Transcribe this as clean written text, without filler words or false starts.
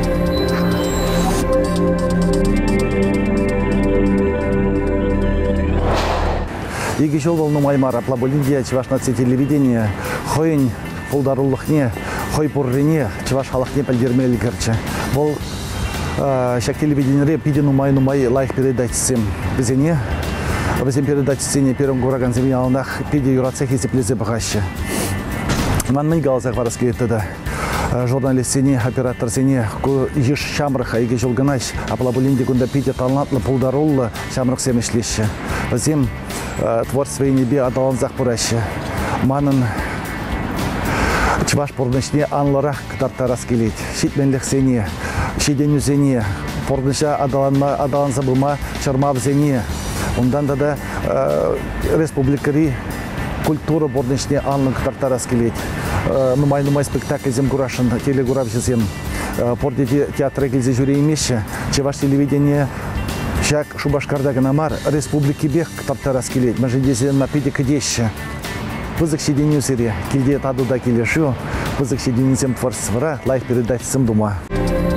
Иги жол волну маймара плабулиндия чеваш наци телевидение хойн фулдаруллыхне хой пуррине чеваш халахне пальдермели герче. Бол шак телевидение пидину май лайх передачсем безене. Безем передачсене первым гураган землянах пиди юрацех и сеплезе багаще. Манмын галзах вараски это журналист сене, оператор сене, еш шамраха иги жол ганаш, а плабулинди гунда пиди талантлы пулдаруллы шамрах семешлище. Безем творчество небе адаланзах пураще. Манын чваш порнышне анларах ктартарас келет. Шитменлих сене, шиденю сене, порныша адаланза бума чармав сене. Ондан да республикари культура порнышне анлын ктартарас келет. Нумай спектакль зем гурашын телегурав зем. Пордети театры келзе жюри имеше. Чваш телевидение Шак Шубашкардагы намар республики бег ктартарас келет. Мажидезен напиде кадеще. Пызык шеденю сере. Килде тадуда келешу. Пызык шеденю зем творчествора. Лайф передать сым дума.